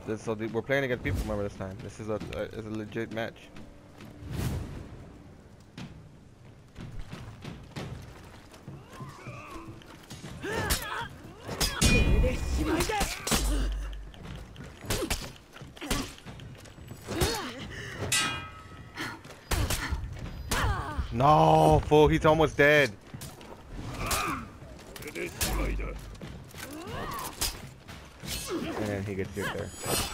we're playing against people. Remember this time. This is a legit match. No, fool, he's almost dead. And he gets hit there.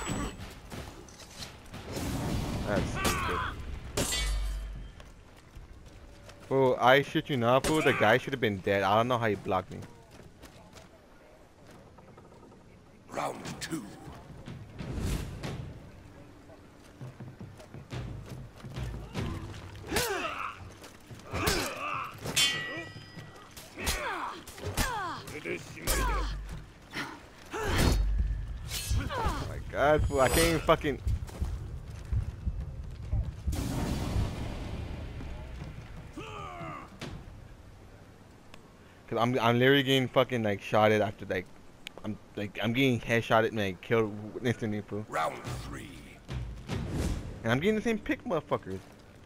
That's stupid. Fool, I shit you not, fool. The guy should have been dead. I don't know how he blocked me. Round 2. Oh my god, fool, I can't even fucking... Cause I'm literally getting fucking like shotted after I'm getting headshotted and like killed instantly, fool. Round 3. And I'm getting the same pick, motherfuckers.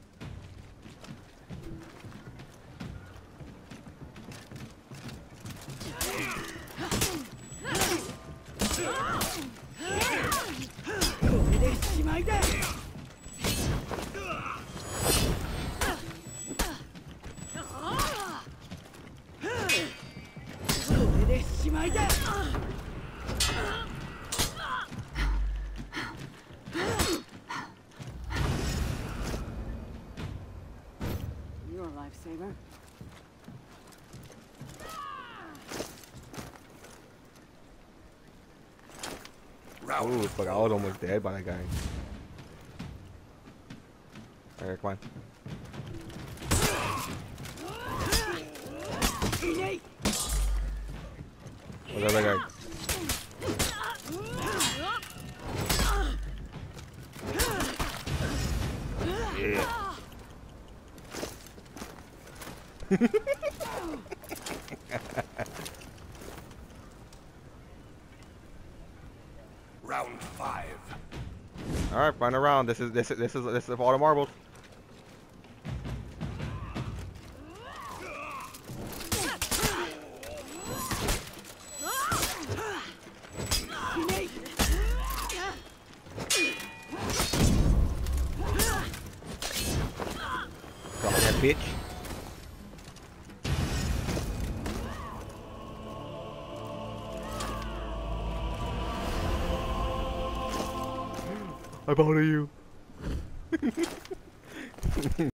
You're a lifesaver. Round Ooh, fuck, I was almost dead by that guy. Alright, come on. What's the other guy? Yeah. Round 5. All right, final round. This is all the marbles. Drop that bitch. I bother you.